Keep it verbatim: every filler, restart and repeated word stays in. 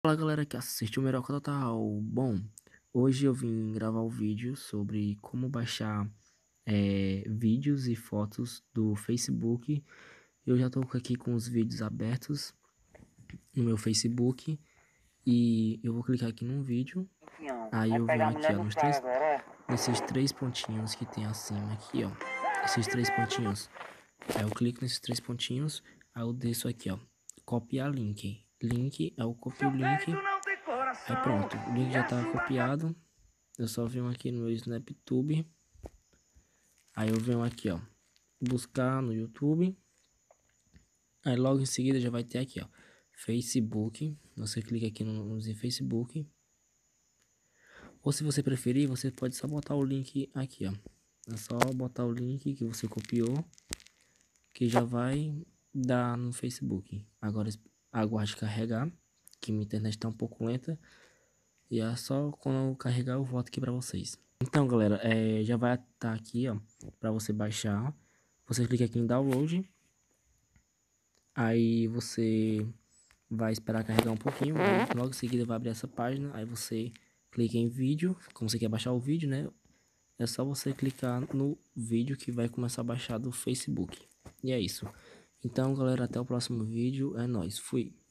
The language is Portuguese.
Fala galera que assiste o Meroca Total. Bom, hoje eu vim gravar o vídeo sobre como baixar é, vídeos e fotos do Facebook. Eu já tô aqui com os vídeos abertos no meu Facebook e eu vou clicar aqui num vídeo. Aí Vai eu venho pegar a aqui mulher ó, no nos flagra três, agora, é? nesses três pontinhos que tem acima aqui ó, esses três pontinhos. Aí eu clico nesses três pontinhos, aí eu desço aqui ó, copiar link. Link, aí eu copio o link. Aí pronto, o link já tá copiado. Eu só venho aqui no meu SnapTube. Aí eu venho aqui, ó, buscar no YouTube. Aí logo em seguida já vai ter aqui, ó, Facebook. Você clica aqui no, no Facebook. Ou se você preferir, você pode só botar o link aqui, ó. É só botar o link que você copiou, que já vai dar no Facebook. Agora aguarde carregar, que minha internet tá um pouco lenta. E é só quando eu carregar eu volto aqui pra vocês. Então galera, é, já vai estar aqui ó, pra você baixar. Você clica aqui em download. Aí você vai esperar carregar um pouquinho. Aí logo em seguida vai abrir essa página. Aí você clica em vídeo. Como você quer baixar o vídeo, né? É só você clicar no vídeo que vai começar a baixar do Facebook. E é isso. Então galera, até o próximo vídeo. É nóis, fui.